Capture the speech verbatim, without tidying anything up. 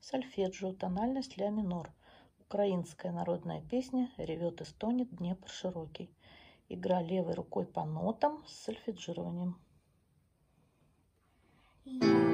Сольфеджио, тональность ля минор. Украинская народная песня «Ревет и стонет Днепр широкий». Игра левой рукой по нотам с сольфеджированием. Я